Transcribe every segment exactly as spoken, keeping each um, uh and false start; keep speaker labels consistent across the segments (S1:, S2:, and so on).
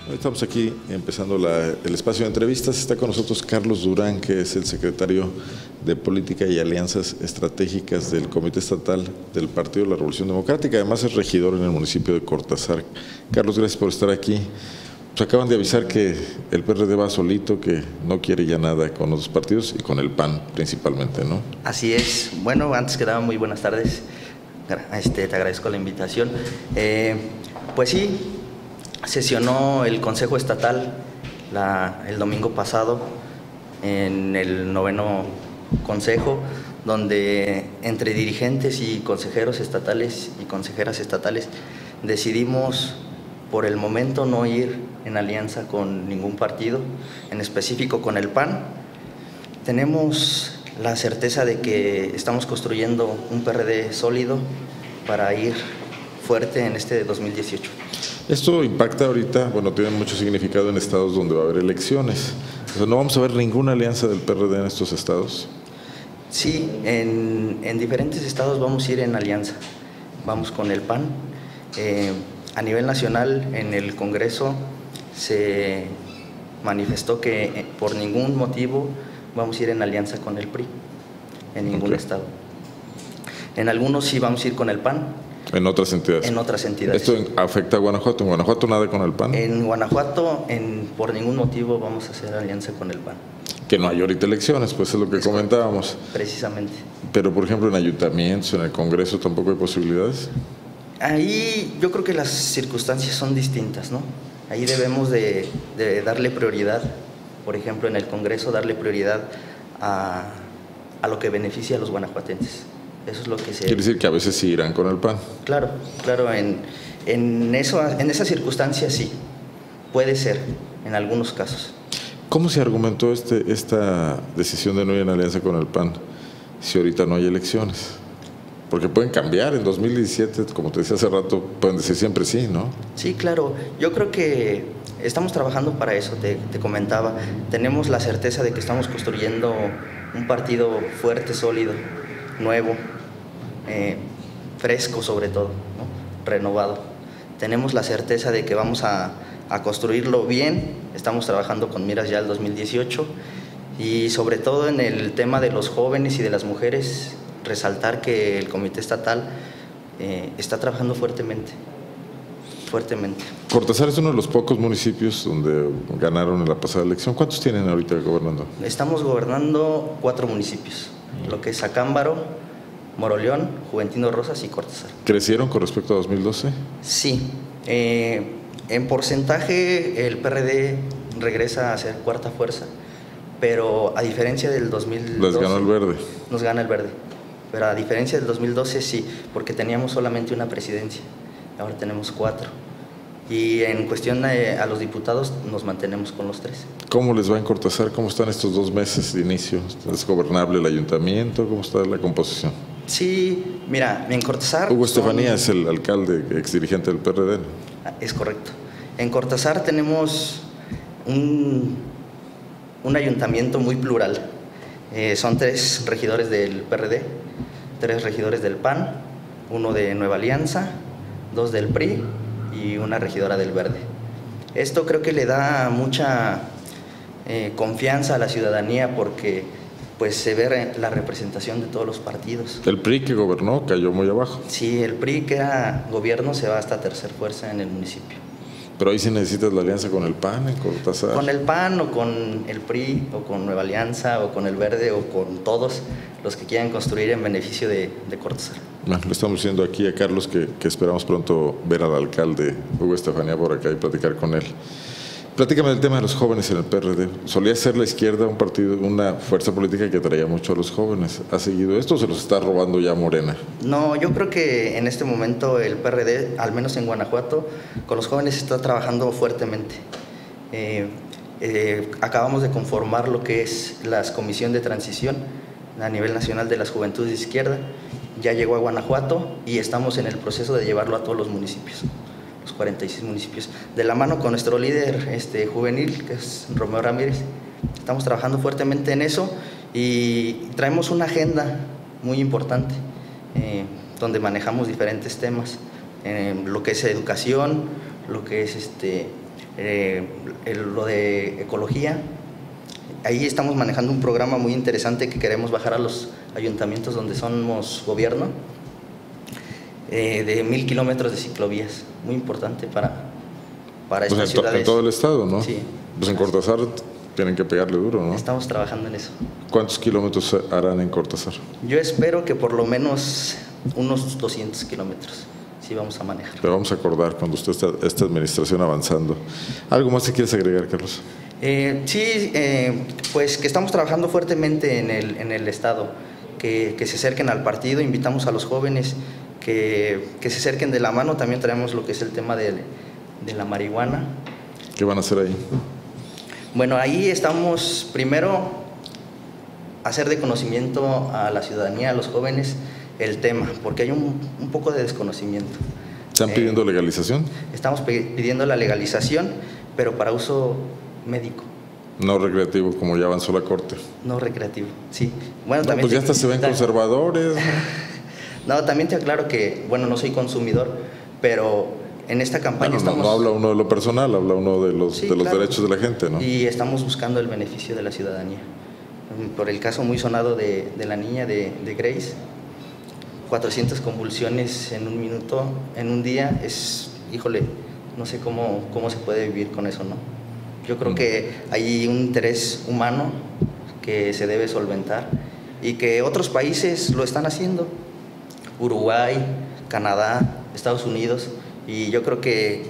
S1: Estamos aquí empezando la, el espacio de entrevistas. Está con nosotros Carlos Durán, que es el secretario de Política y Alianzas Estratégicas del Comité Estatal del Partido de la Revolución Democrática. Además es regidor en el municipio de Cortázar. Carlos, gracias por estar aquí. Pues acaban de avisar que el P R D va solito, que no quiere ya nada con otros partidos y con el P A N principalmente, ¿no?
S2: Así es. Bueno, antes que nada, muy buenas tardes. Este, te agradezco la invitación. Eh, pues sí, sesionó el Consejo Estatal la, el domingo pasado en el noveno Consejo, donde entre dirigentes y consejeros estatales y consejeras estatales decidimos por el momento no ir en alianza con ningún partido, en específico con el P A N. Tenemos la certeza de que estamos construyendo un P R D sólido para ir fuerte en este dos mil dieciocho.
S1: Esto impacta ahorita, bueno, tiene mucho significado en estados donde va a haber elecciones. O sea, ¿no vamos a ver ninguna alianza del P R D en estos estados?
S2: Sí, en, en diferentes estados vamos a ir en alianza. Vamos con el P A N. Eh, a nivel nacional, en el Congreso se manifestó que por ningún motivo vamos a ir en alianza con el P R I, en ningún okay. estado. En algunos sí vamos a ir con el P A N.
S1: ¿En otras entidades?
S2: En otras entidades.
S1: ¿Esto afecta a Guanajuato? ¿En Guanajuato nada con el P A N?
S2: En Guanajuato, en, por ningún motivo vamos a hacer alianza con el P A N.
S1: Que no hay ahorita elecciones, pues es lo que es comentábamos.
S2: Precisamente.
S1: Pero, por ejemplo, en ayuntamientos, en el Congreso, ¿tampoco hay posibilidades?
S2: Ahí yo creo que las circunstancias son distintas, ¿no? Ahí debemos de, de darle prioridad, por ejemplo, en el Congreso, darle prioridad a, a lo que beneficia a los guanajuatenses. Eso es lo que se...
S1: Quiere decir que a veces sí irán con el P A N.
S2: Claro, claro, en, en, eso, en esas circunstancias sí, puede ser, en algunos casos.
S1: ¿Cómo se argumentó este, esta decisión de no ir en alianza con el P A N si ahorita no hay elecciones? Porque pueden cambiar, en dos mil diecisiete, como te decía hace rato, pueden decir siempre sí, ¿no?
S2: Sí, claro, yo creo que estamos trabajando para eso, te, te comentaba. Tenemos la certeza de que estamos construyendo un partido fuerte, sólido, nuevo, eh, fresco sobre todo, ¿no? Renovado. Tenemos la certeza de que vamos a, a construirlo bien, estamos trabajando con miras ya al dos mil dieciocho y sobre todo en el tema de los jóvenes y de las mujeres, resaltar que el Comité Estatal eh, está trabajando fuertemente, fuertemente.
S1: Cortázar es uno de los pocos municipios donde ganaron en la pasada elección. ¿Cuántos tienen ahorita gobernando?
S2: Estamos gobernando cuatro municipios, lo que es Acámbaro, Moroleón, Juventino Rosas y Cortázar.
S1: ¿Crecieron con respecto a dos mil doce?
S2: Sí, eh, en porcentaje el P R D regresa a ser cuarta fuerza, pero a diferencia del dos mil doce…
S1: Les ganó el verde.
S2: Nos gana el verde, pero a diferencia del dos mil doce sí, porque teníamos solamente una presidencia, ahora tenemos cuatro. Y en cuestión de, a los diputados nos mantenemos con los tres.
S1: ¿Cómo les va en Cortázar? ¿Cómo están estos dos meses de inicio? ¿Es gobernable el ayuntamiento? ¿Cómo está la composición?
S2: Sí, mira, en Cortázar…
S1: Hugo Estefanía es el alcalde, exdirigente del P R D.
S2: Es correcto. En Cortázar tenemos un, un ayuntamiento muy plural. Eh, son tres regidores del P R D, tres regidores del P A N, uno de Nueva Alianza, dos del P R I y una regidora del Verde. Esto creo que le da mucha eh, confianza a la ciudadanía porque pues se ve la representación de todos los partidos.
S1: El P R I que gobernó cayó muy abajo.
S2: Sí, el P R I que era gobierno se va hasta tercer fuerza en el municipio.
S1: Pero ahí sí necesitas la alianza con el P A N en Cortázar.
S2: Con el P A N o con el P R I o con Nueva Alianza o con el Verde o con todos los que quieran construir en beneficio de, de Cortázar.
S1: Bueno, le estamos diciendo aquí a Carlos que, que esperamos pronto ver al alcalde Hugo Estefanía por acá y platicar con él. Platícame del tema de los jóvenes en el P R D. Solía ser la izquierda un partido, una fuerza política que atraía mucho a los jóvenes. ¿Ha seguido esto o se los está robando ya Morena?
S2: No, yo creo que en este momento el P R D, al menos en Guanajuato, con los jóvenes está trabajando fuertemente. Eh, eh, acabamos de conformar lo que es la Comisión de Transición a nivel nacional de las Juventudes de Izquierda. Ya llegó a Guanajuato y estamos en el proceso de llevarlo a todos los municipios. Los cuarenta y seis municipios, de la mano con nuestro líder este, juvenil, que es Romeo Ramírez. Estamos trabajando fuertemente en eso y traemos una agenda muy importante, eh, donde manejamos diferentes temas, eh, lo que es educación, lo que es este, eh, el, lo de ecología. Ahí estamos manejando un programa muy interesante que queremos bajar a los ayuntamientos donde somos gobierno, eh, de mil kilómetros de ciclovías, muy importante para, para
S1: pues
S2: estas
S1: en, to,
S2: ciudades.
S1: en todo el estado, ¿no?
S2: Sí.
S1: Pues en Cortázar tienen que pegarle duro, ¿no?
S2: Estamos trabajando en eso.
S1: ¿Cuántos kilómetros harán en Cortázar?
S2: Yo espero que por lo menos unos doscientos kilómetros sí vamos a manejar.
S1: Pero vamos a acordar cuando usted está esta administración avanzando. ¿Algo más que quieres agregar, Carlos?
S2: Eh, sí, eh, pues que estamos trabajando fuertemente en el, en el Estado, que, que se acerquen al partido, invitamos a los jóvenes que, que se acerquen de la mano, también traemos lo que es el tema de, de la marihuana.
S1: ¿Qué van a hacer ahí?
S2: Bueno, ahí estamos primero hacer de conocimiento a la ciudadanía, a los jóvenes, el tema, porque hay un, un poco de desconocimiento.
S1: ¿Están pidiendo eh, legalización?
S2: Estamos pidiendo la legalización, pero para uso médico.
S1: No recreativo, como ya avanzó la Corte.
S2: No recreativo, sí. Bueno,
S1: no,
S2: también
S1: pues ya
S2: te,
S1: hasta se ven ta, conservadores.
S2: No, también te aclaro que, bueno, no soy consumidor, pero en esta campaña
S1: bueno,
S2: estamos...
S1: No, no habla uno de lo personal, habla uno de los,
S2: sí,
S1: de los
S2: claro.
S1: derechos de la gente, ¿no?
S2: Y estamos buscando el beneficio de la ciudadanía. Por el caso muy sonado de, de la niña de, de Grace, cuatrocientas convulsiones en un minuto, en un día, es, híjole, no sé cómo, cómo se puede vivir con eso, ¿no? Yo creo que hay un interés humano que se debe solventar y que otros países lo están haciendo, Uruguay, Canadá, Estados Unidos, y yo creo que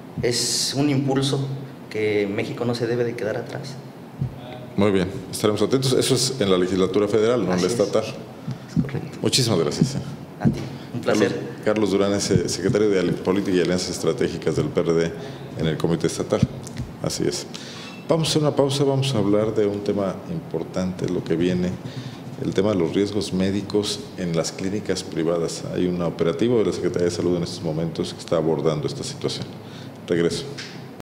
S2: es un impulso que México no se debe de quedar atrás.
S1: Muy bien, estaremos atentos. Eso es en la legislatura federal, no en la estatal.
S2: Es, es correcto.
S1: Muchísimas gracias.
S2: A ti, un placer.
S1: Carlos, Carlos Durán es secretario de Política y Alianzas Estratégicas del P R D en el Comité Estatal. Así es. Vamos a hacer una pausa, vamos a hablar de un tema importante, lo que viene, el tema de los riesgos médicos en las clínicas privadas. Hay un operativo de la Secretaría de Salud en estos momentos que está abordando esta situación. Regreso.